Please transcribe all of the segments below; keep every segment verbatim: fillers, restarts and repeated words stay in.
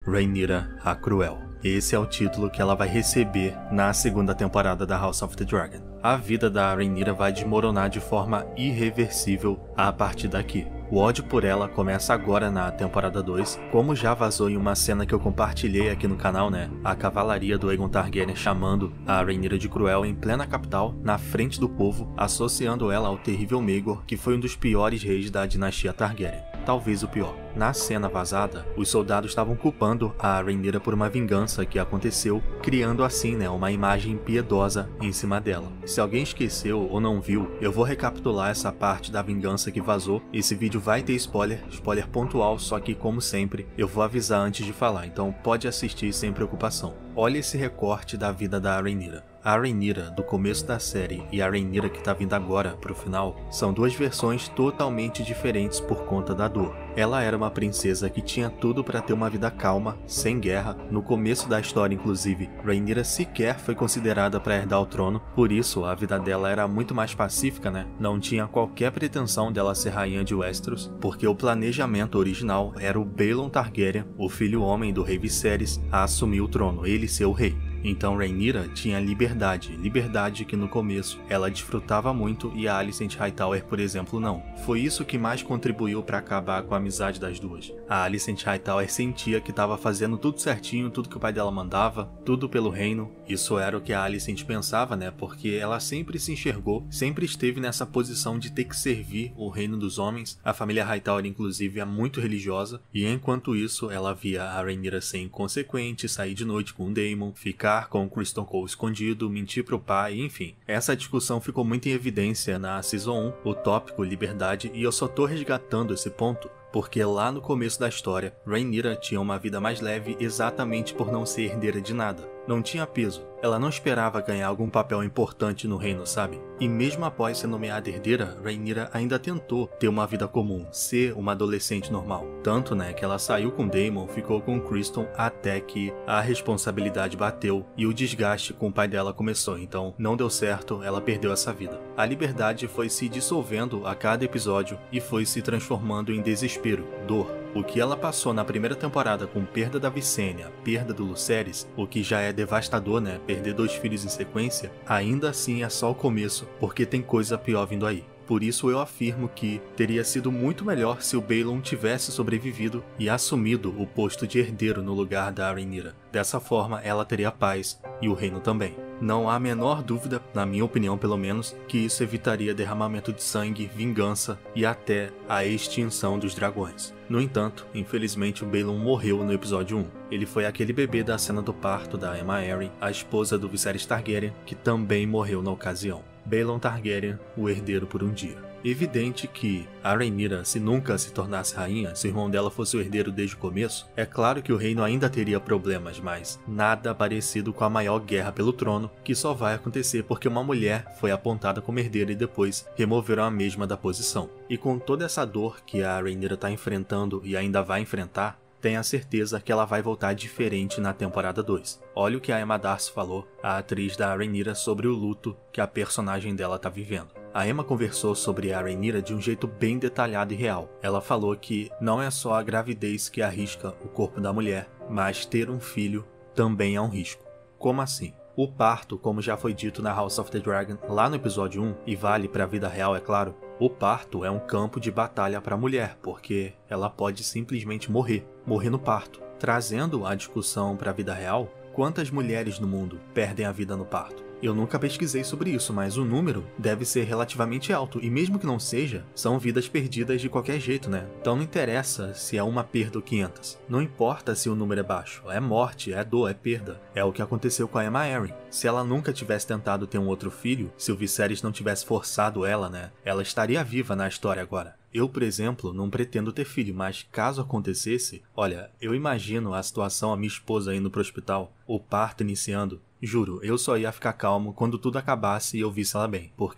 Rhaenyra a Cruel. Esse é o título que ela vai receber na segunda temporada da House of the Dragon. A vida da Rhaenyra vai desmoronar de forma irreversível a partir daqui. O ódio por ela começa agora na temporada dois, como já vazou em uma cena que eu compartilhei aqui no canal, né? A cavalaria do Aegon Targaryen chamando a Rhaenyra de Cruel em plena capital, na frente do povo, associando ela ao terrível Maegor, que foi um dos piores reis da dinastia Targaryen. Talvez o pior. Na cena vazada, os soldados estavam culpando a Rhaenyra por uma vingança que aconteceu, criando assim, né, uma imagem impiedosa em cima dela. Se alguém esqueceu ou não viu, eu vou recapitular essa parte da vingança que vazou. Esse vídeo vai ter spoiler, spoiler pontual, só que como sempre, eu vou avisar antes de falar, então pode assistir sem preocupação. Olha esse recorte da vida da Rhaenyra. A Rhaenyra do começo da série e a Rhaenyra que tá vindo agora pro final são duas versões totalmente diferentes por conta da dor. Ela era uma princesa que tinha tudo para ter uma vida calma, sem guerra. No começo da história, inclusive, Rhaenyra sequer foi considerada para herdar o trono, por isso a vida dela era muito mais pacífica, né? Não tinha qualquer pretensão dela ser rainha de Westeros, porque o planejamento original era o Baelon Targaryen, o filho homem do rei Viserys, a assumir o trono, ele ser o rei. Então Rhaenyra tinha liberdade, liberdade que no começo ela desfrutava muito e a Alicent Hightower, por exemplo, não. Foi isso que mais contribuiu para acabar com a amizade das duas. A Alicent Hightower sentia que estava fazendo tudo certinho, tudo que o pai dela mandava, tudo pelo reino. Isso era o que a Alicent pensava, né? Porque ela sempre se enxergou, sempre esteve nessa posição de ter que servir o reino dos homens. A família Hightower, inclusive, é muito religiosa e enquanto isso ela via a Rhaenyra ser inconsequente, sair de noite com o Daemon, ficar com o Criston Cole escondido, mentir pro pai, enfim. Essa discussão ficou muito em evidência na Season um, o tópico liberdade, e eu só tô resgatando esse ponto porque lá no começo da história, Rhaenyra tinha uma vida mais leve exatamente por não ser herdeira de nada. Não tinha peso. Ela não esperava ganhar algum papel importante no reino, sabe? E mesmo após ser nomeada herdeira, Rhaenyra ainda tentou ter uma vida comum, ser uma adolescente normal. Tanto, né, que ela saiu com Daemon, ficou com Criston até que a responsabilidade bateu e o desgaste com o pai dela começou. Então, não deu certo, ela perdeu essa vida. A liberdade foi se dissolvendo a cada episódio e foi se transformando em desespero, dor. O que ela passou na primeira temporada com perda da Visenya, perda do Lucerys, o que já é devastador, né? Perder dois filhos em sequência, ainda assim é só o começo, porque tem coisa pior vindo aí. Por isso eu afirmo que teria sido muito melhor se o Baelon tivesse sobrevivido e assumido o posto de herdeiro no lugar da Rhaenyra. Dessa forma, ela teria paz e o reino também. Não há a menor dúvida, na minha opinião pelo menos, que isso evitaria derramamento de sangue, vingança e até a extinção dos dragões. No entanto, infelizmente o Baelon morreu no episódio um. Ele foi aquele bebê da cena do parto da Aemma Arryn, a esposa do Viserys Targaryen, que também morreu na ocasião. Baelon Targaryen, o herdeiro por um dia. Evidente que a Rhaenyra, se nunca se tornasse rainha, se o irmão dela fosse o herdeiro desde o começo, é claro que o reino ainda teria problemas, mas nada parecido com a maior guerra pelo trono, que só vai acontecer porque uma mulher foi apontada como herdeira e depois removeram a mesma da posição. E com toda essa dor que a Rhaenyra está enfrentando e ainda vai enfrentar, tenha certeza que ela vai voltar diferente na temporada dois. Olha o que a Emma Darcy falou, a atriz da Rhaenyra, sobre o luto que a personagem dela está vivendo. A Emma conversou sobre a Rhaenyra de um jeito bem detalhado e real. Ela falou que não é só a gravidez que arrisca o corpo da mulher, mas ter um filho também é um risco. Como assim? O parto, como já foi dito na House of the Dragon lá no episódio um, e vale para a vida real, é claro, o parto é um campo de batalha para a mulher, porque ela pode simplesmente morrer, morrer no parto. Trazendo a discussão para a vida real, quantas mulheres no mundo perdem a vida no parto? Eu nunca pesquisei sobre isso, mas o número deve ser relativamente alto, e mesmo que não seja, são vidas perdidas de qualquer jeito, né? Então não interessa se é uma perda ou quinhentas. Não importa se o número é baixo, é morte, é dor, é perda. É o que aconteceu com a Aemma Arryn. Se ela nunca tivesse tentado ter um outro filho, se o Viserys não tivesse forçado ela, né? Ela estaria viva na história agora. Eu, por exemplo, não pretendo ter filho, mas caso acontecesse, olha, eu imagino a situação, a minha esposa indo pro hospital, o parto iniciando. Juro, eu só ia ficar calmo quando tudo acabasse e eu visse ela bem, porque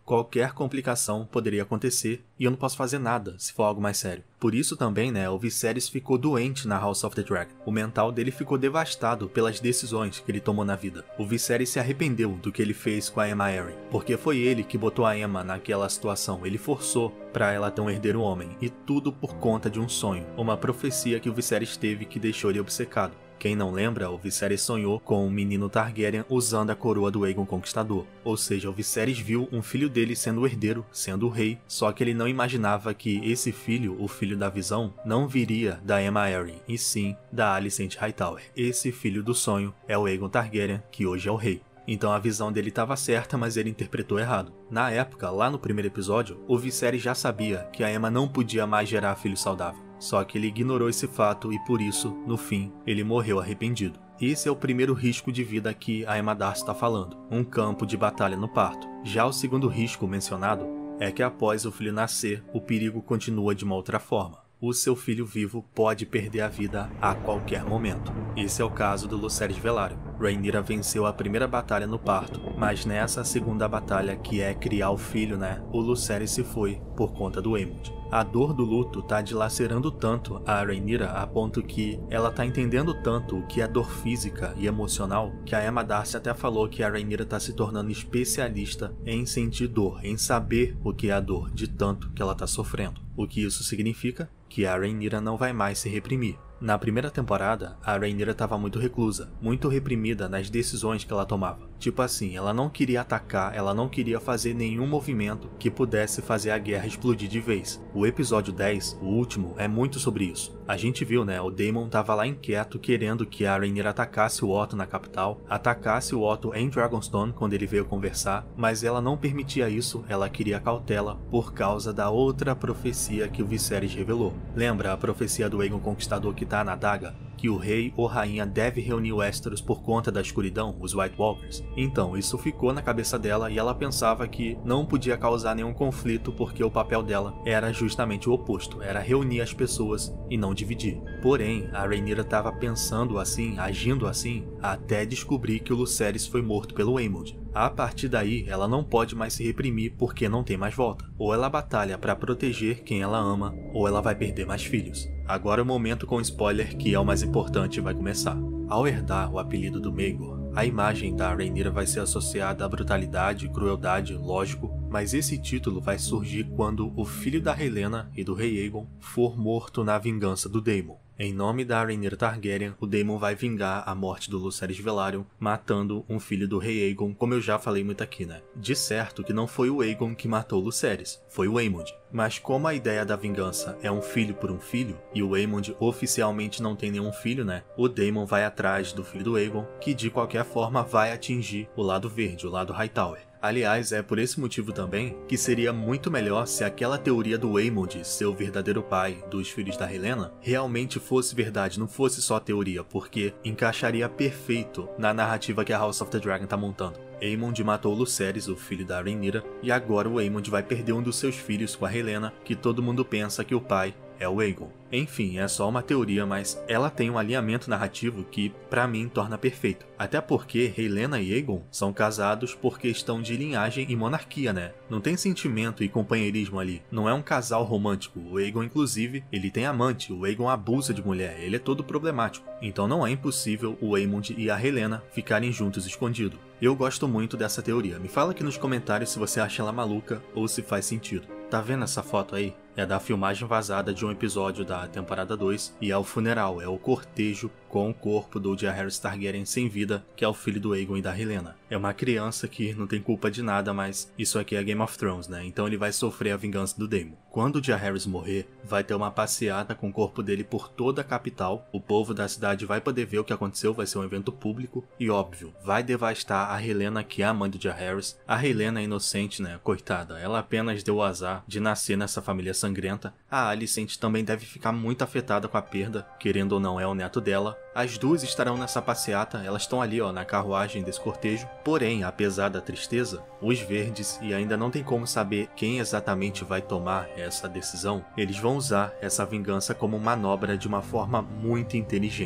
qualquer complicação poderia acontecer e eu não posso fazer nada se for algo mais sério. Por isso também, né, o Viserys ficou doente na House of the Dragon. O mental dele ficou devastado pelas decisões que ele tomou na vida. O Viserys se arrependeu do que ele fez com a Aemma Arryn, porque foi ele que botou a Aemma naquela situação. Ele forçou para ela ter um herdeiro homem, e tudo por conta de um sonho, uma profecia que o Viserys teve que deixou ele obcecado. Quem não lembra, o Viserys sonhou com um menino Targaryen usando a coroa do Aegon Conquistador. Ou seja, o Viserys viu um filho dele sendo o herdeiro, sendo o rei, só que ele não imaginava que esse filho, o filho da visão, não viria da Aemma Arryn, e sim da Alicent Hightower. Esse filho do sonho é o Aegon Targaryen, que hoje é o rei. Então a visão dele estava certa, mas ele interpretou errado. Na época, lá no primeiro episódio, o Viserys já sabia que a Aemma não podia mais gerar filho saudável. Só que ele ignorou esse fato e por isso, no fim, ele morreu arrependido. Esse é o primeiro risco de vida que a Aemma Darcy está falando, um campo de batalha no parto. Já o segundo risco mencionado é que após o filho nascer, o perigo continua de uma outra forma. O seu filho vivo pode perder a vida a qualquer momento. Esse é o caso do Lucerys Velaryon. Rhaenyra venceu a primeira batalha no parto, mas nessa segunda batalha, que é criar o filho, né, o Lucerys se foi por conta do Aemond. A dor do luto tá dilacerando tanto a Rhaenyra a ponto que ela tá entendendo tanto o que é dor física e emocional que a Aemma Darcy até falou que a Rhaenyra tá se tornando especialista em sentir dor, em saber o que é a dor de tanto que ela tá sofrendo. O que isso significa? Que a Rhaenyra não vai mais se reprimir. Na primeira temporada, a Rhaenyra estava muito reclusa, muito reprimida nas decisões que ela tomava. Tipo assim, ela não queria atacar, ela não queria fazer nenhum movimento que pudesse fazer a guerra explodir de vez. O episódio dez, o último, é muito sobre isso. A gente viu, né, o Daemon tava lá inquieto querendo que a Rhaenyra atacasse o Otto na capital, atacasse o Otto em Dragonstone quando ele veio conversar, mas ela não permitia isso, ela queria cautela por causa da outra profecia que o Viserys revelou. Lembra a profecia do Aegon Conquistador que tá na adaga? Que o rei ou rainha deve reunir Westeros por conta da escuridão, os White Walkers. Então, isso ficou na cabeça dela e ela pensava que não podia causar nenhum conflito porque o papel dela era justamente o oposto, era reunir as pessoas e não dividir. Porém, a Rhaenyra estava pensando assim, agindo assim, até descobrir que o Lucerys foi morto pelo Aemond. A partir daí, ela não pode mais se reprimir porque não tem mais volta. Ou ela batalha para proteger quem ela ama, ou ela vai perder mais filhos. Agora o momento com spoiler, que é o mais importante, vai começar. Ao herdar o apelido do Maegor, a imagem da Rhaenyra vai ser associada à brutalidade e crueldade, lógico, mas esse título vai surgir quando o filho da Rhaelena e do rei Aegon for morto na vingança do Daemon. Em nome da Rhaenyra Targaryen, o Daemon vai vingar a morte do Lucerys Velaryon, matando um filho do rei Aegon, como eu já falei muito aqui, né? De certo que não foi o Aegon que matou Lucerys, foi o Aemond. Mas como a ideia da vingança é um filho por um filho, e o Aemond oficialmente não tem nenhum filho, né? O Daemon vai atrás do filho do Aegon, que de qualquer forma vai atingir o lado verde, o lado Hightower. Aliás, é por esse motivo também que seria muito melhor se aquela teoria do Aemond ser o verdadeiro pai dos filhos da Rhaelena realmente fosse verdade, não fosse só teoria, porque encaixaria perfeito na narrativa que a House of the Dragon tá montando. Aemond matou Lucerys, o filho da Rhaenyra, e agora o Aemond vai perder um dos seus filhos com a Rhaelena, que todo mundo pensa que o pai é o Aegon. Enfim, é só uma teoria, mas ela tem um alinhamento narrativo que, pra mim, torna perfeito. Até porque Rhaelena e Aegon são casados por questão de linhagem e monarquia, né? Não tem sentimento e companheirismo ali. Não é um casal romântico. O Aegon, inclusive, ele tem amante. O Aegon abusa de mulher. Ele é todo problemático. Então não é impossível o Aemond e a Rhaelena ficarem juntos escondidos. Eu gosto muito dessa teoria. Me fala aqui nos comentários se você acha ela maluca ou se faz sentido. Tá vendo essa foto aí? É da filmagem vazada de um episódio da temporada dois e é o funeral, é o cortejo com o corpo do Jaehaerys Targaryen sem vida, que é o filho do Aegon e da Rhaelena. É uma criança que não tem culpa de nada, mas isso aqui é Game of Thrones, né? Então ele vai sofrer a vingança do Daemon. Quando o Jaehaerys morrer, vai ter uma passeata com o corpo dele por toda a capital. O povo da cidade vai poder ver o que aconteceu, vai ser um evento público e, óbvio, vai devastar a Rhaelena, que é a mãe do Jaehaerys. A Rhaelena é inocente, né? Coitada, ela apenas deu o azar de nascer nessa família sangrenta. A Alicent também deve ficar muito afetada com a perda, querendo ou não é o neto dela. As duas estarão nessa passeata, elas estão ali ó, na carruagem desse cortejo. Porém, apesar da tristeza, os verdes, e ainda não tem como saber quem exatamente vai tomar essa decisão, eles vão usar essa vingança como manobra de uma forma muito inteligente.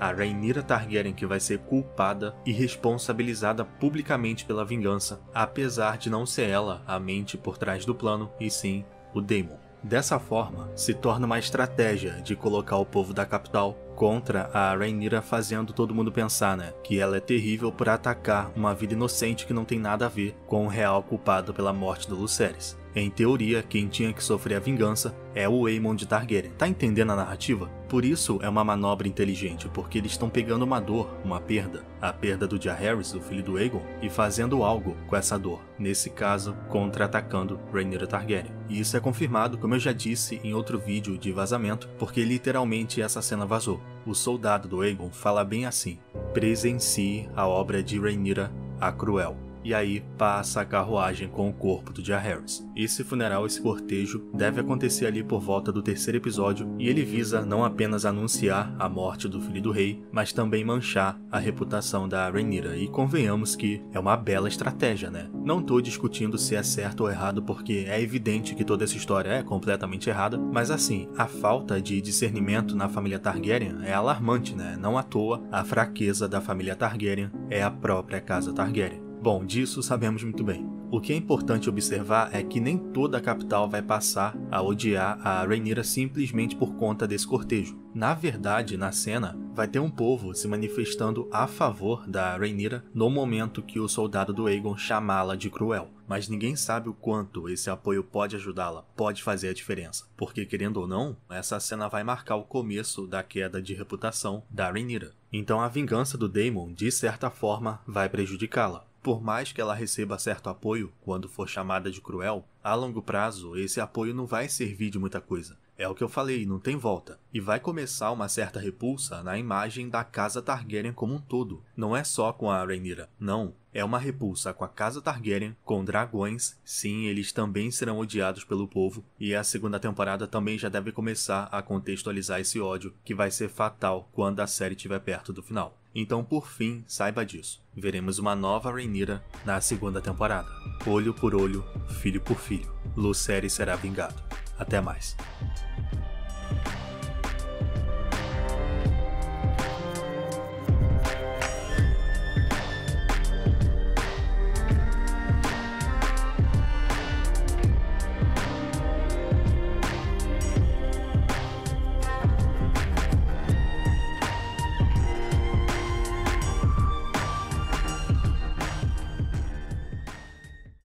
A Rhaenyra Targaryen que vai ser culpada e responsabilizada publicamente pela vingança, apesar de não ser ela a mente por trás do plano, e sim o Daemon. Dessa forma, se torna uma estratégia de colocar o povo da capital contra a Rhaenyra, fazendo todo mundo pensar, né, que ela é terrível por atacar uma vida inocente que não tem nada a ver com o real culpado pela morte do Lucerys. Em teoria, quem tinha que sofrer a vingança é o Aemond Targaryen. Tá entendendo a narrativa? Por isso é uma manobra inteligente, porque eles estão pegando uma dor, uma perda, a perda do Jaehaerys, o filho do Aegon, e fazendo algo com essa dor. Nesse caso, contra-atacando Rhaenyra Targaryen. E isso é confirmado, como eu já disse em outro vídeo de vazamento, porque literalmente essa cena vazou. O soldado do Aegon fala bem assim: presencie a obra de Rhaenyra a Cruel. E aí passa a carruagem com o corpo do Jaehaerys. Esse funeral, esse cortejo, deve acontecer ali por volta do terceiro episódio, e ele visa não apenas anunciar a morte do filho do rei, mas também manchar a reputação da Rhaenyra. E convenhamos que é uma bela estratégia, né? Não tô discutindo se é certo ou errado, porque é evidente que toda essa história é completamente errada, mas assim, a falta de discernimento na família Targaryen é alarmante, né? Não à toa, a fraqueza da família Targaryen é a própria casa Targaryen. Bom, disso sabemos muito bem. O que é importante observar é que nem toda a capital vai passar a odiar a Rhaenyra simplesmente por conta desse cortejo. Na verdade, na cena, vai ter um povo se manifestando a favor da Rhaenyra no momento que o soldado do Aegon chamá-la de cruel. Mas ninguém sabe o quanto esse apoio pode ajudá-la, pode fazer a diferença. Porque, querendo ou não, essa cena vai marcar o começo da queda de reputação da Rhaenyra. Então a vingança do Daemon, de certa forma, vai prejudicá-la. Por mais que ela receba certo apoio quando for chamada de cruel, a longo prazo esse apoio não vai servir de muita coisa. É o que eu falei, não tem volta. E vai começar uma certa repulsa na imagem da casa Targaryen como um todo. Não é só com a Rhaenyra, não. É uma repulsa com a casa Targaryen, com dragões. Sim, eles também serão odiados pelo povo. E a segunda temporada também já deve começar a contextualizar esse ódio, que vai ser fatal quando a série estiver perto do final. Então, por fim, saiba disso. Veremos uma nova Rhaenyra na segunda temporada. Olho por olho, filho por filho. Lucerys será vingado. Até mais.